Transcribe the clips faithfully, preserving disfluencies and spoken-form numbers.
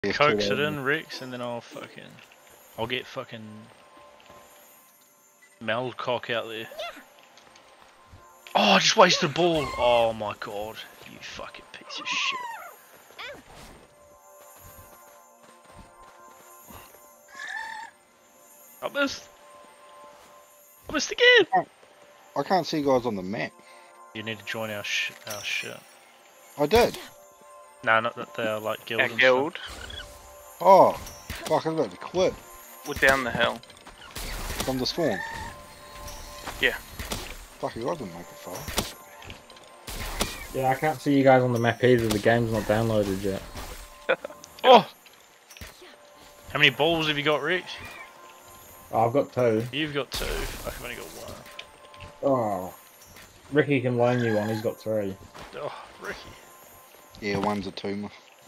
Yeah, Coax cool. it in, Rex, and then I'll fucking... I'll get fucking... Melcock out there. Oh, I just wasted a ball! Oh my god. You fucking piece of shit. I missed. I missed again! I can't see you guys on the map. You need to join our sh our shit. I did. Nah, not that they are like guild Our and guild. Oh, fuck, I was about to quit We're down the hill. from the spawn. Yeah. Fuck, you guys didn't make it far. Yeah, I can't see you guys on the map either. The game's not downloaded yet. stuff. Oh! How many balls have you got, Rex? Oh, I've got two. You've got two. I've only got one. Oh. Ricky can loan you one, he's got three. Oh, Ricky. Yeah, one's a tumor.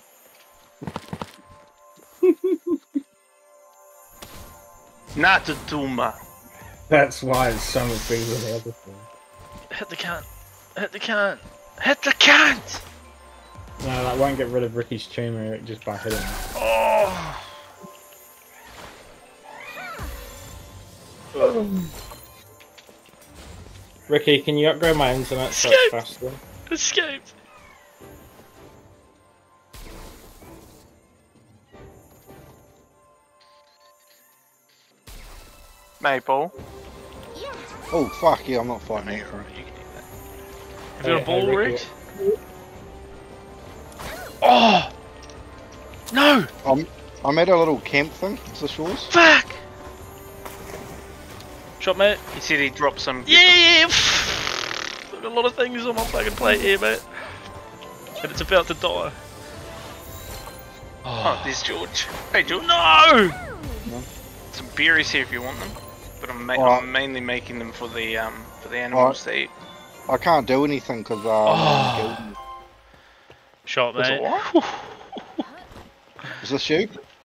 Not a tumor. That's why it's so much bigger than the other thing. Hit the can. Hit the can. Hit the can! No, that won't get rid of Ricky's tumour just by hitting him. Oh! Ricky, can you upgrade my internet so it's Escape! faster? Escaped! Maple. Oh, fuck, yeah, I'm not fighting No, that you're thing. right, you can do that. Have you got a Hey, ball, hey, Ricky. Rex? Oh! No! I'm, I'm at a little camp thing, it's the shores. Fuck! Shot, mate. He said he dropped some. Yeah! I've got a lot of things on my fucking plate here, mate. And it's about to die. Oh, there's George. Hey, George. No! Some berries here if you want them. But I'm, ma Oh. I'm mainly making them for the um for the animals to eat. I can't do anything because uh, Oh. I'm Shot, Was it mate. what? Is this you?